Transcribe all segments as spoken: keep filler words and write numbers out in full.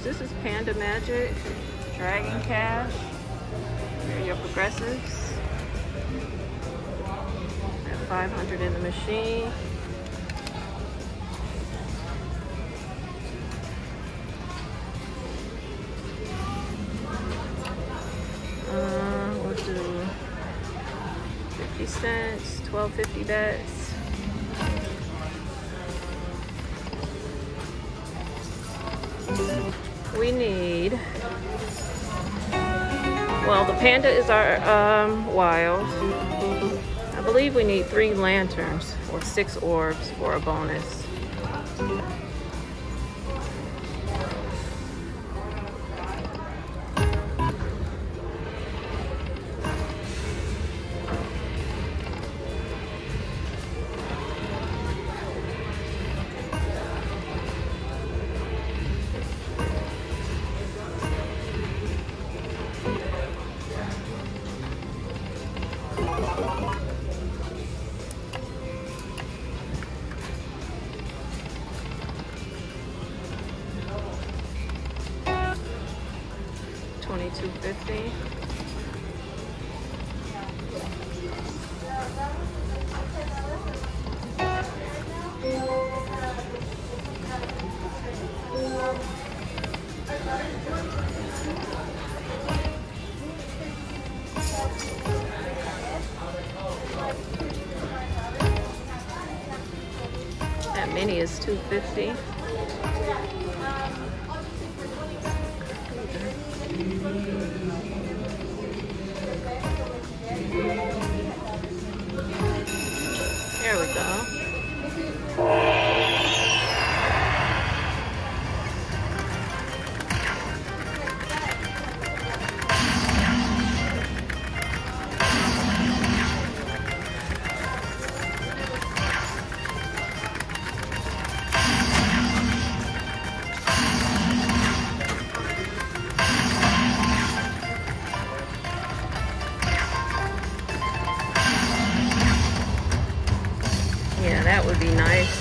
This is Panda Magic, Dragon Cash. Here are your progressives. At five hundred in the machine. Uh, we'll do fifty cents, twelve fifty bets. We need, well, the Panda is our um, wild. I believe we need three lanterns or six orbs for a bonus. twenty-two fifty. That mini is two fifty. There we go. Yeah, that would be nice.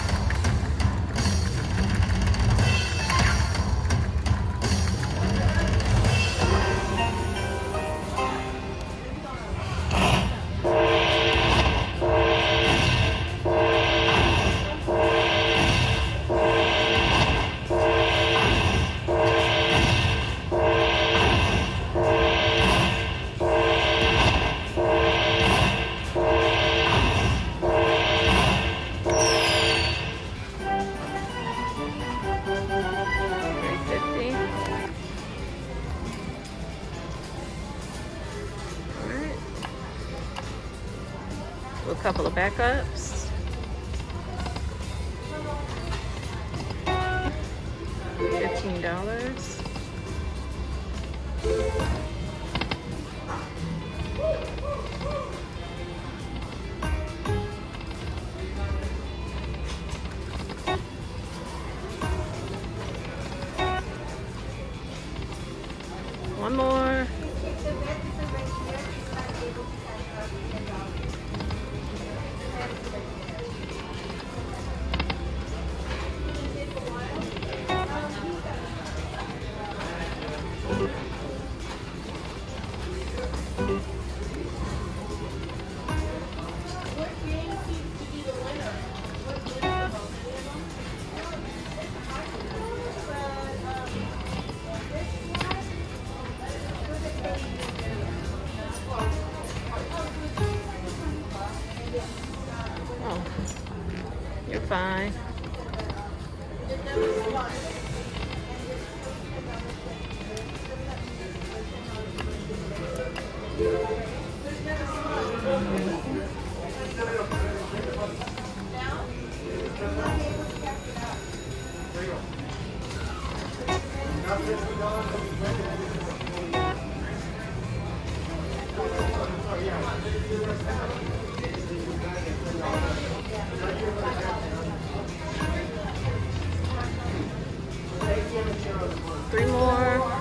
A couple of backups. Fifteen dollars. One more. Oh, you're fine. Three more.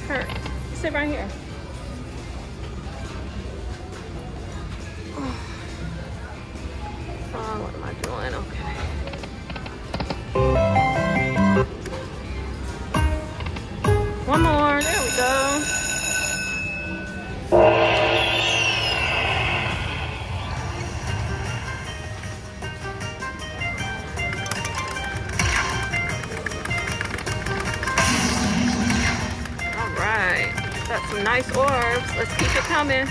Hurt. Sit right here. Oh, what am I doing? Okay. One more. There we go. All right. Got some nice orbs. Let's keep it coming.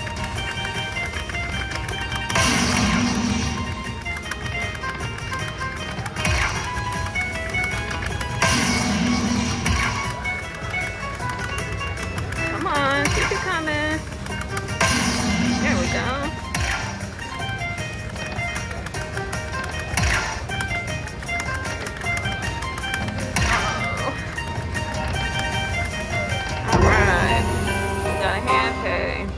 Keep it coming. There we go. Uh-oh. All right. We got a Handpay.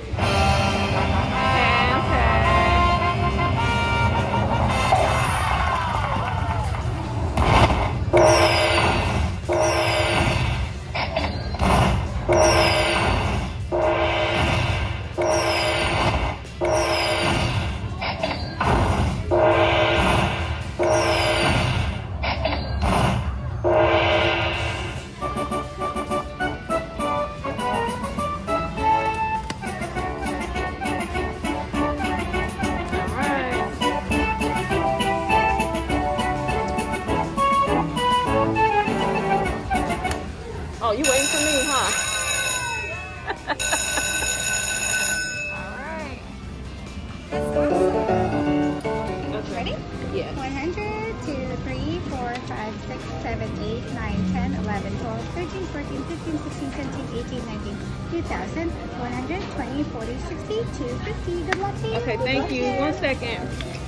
Oh, you waiting for me, huh? Alright. Let's go. Ready? Yes. one hundred, two, three, four, five, six, seven, eight, nine, ten, eleven, twelve, thirteen, fourteen, fifteen, sixteen, seventeen, eighteen, nineteen, two thousand, one hundred twenty, forty, sixty, two fifty. Good luck to you. Okay, thank you. One second.